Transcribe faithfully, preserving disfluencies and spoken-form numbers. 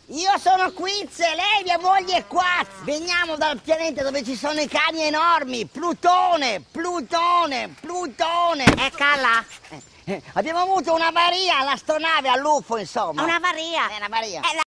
Io sono Quiz e lei mia moglie è Quaz. Veniamo dal pianeta dove ci sono i cani enormi. Plutone, Plutone, Plutone. E cala? Eh, eh, abbiamo avuto un'avaria all'astronave, all'U F O, insomma. Un'avaria? È un'avaria. Eh,